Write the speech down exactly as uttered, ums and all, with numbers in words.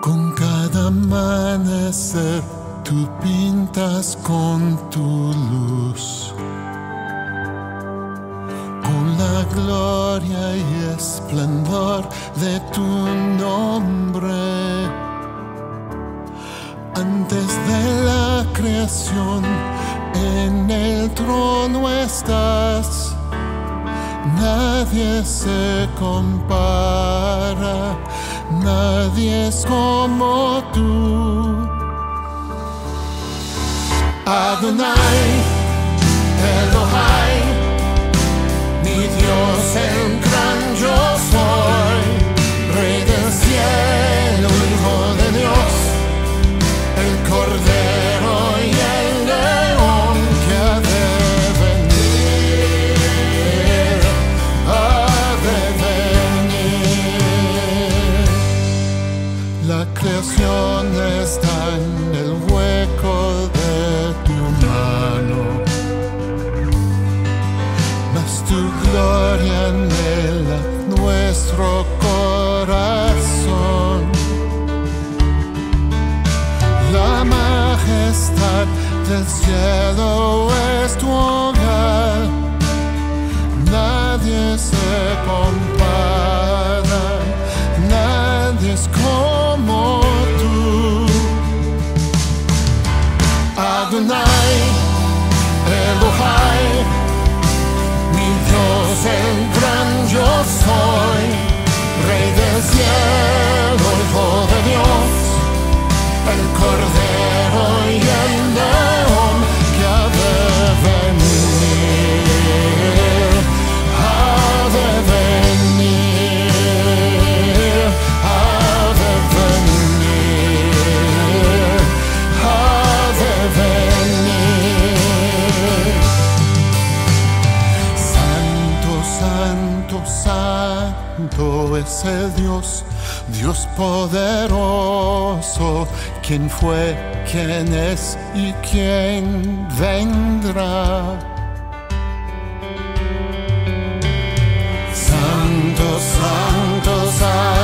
Con cada amanecer tú pintas con tu luz, con la gloria y esplendor de tu nombre. Antes de la creación, en el trono estás. Nadie se compara, nadie es como tú. Adonai, Elohai, mi Dios, el gran yo soy, Rey del cielo, Hijo de Dios, el Cordero y el León que ha de venir, ha de venir. La creación está en el hueco de tu mano, mas tu gloria anhela nuestro corazón. La majestad del cielo es tu hogar, nadie se compara, nadie es como tú. Adonai, Elohai, mi Dios, el gran yo soy, Rey del cielo, Hijo de Dios, el Cordero y el León que ha de venir, ha de venir, ha de venir, ha de venir. Santo, santo, santo es el Dios, Dios poderoso, quien fue, quien es y quien vendrá. Santo, santo, santo.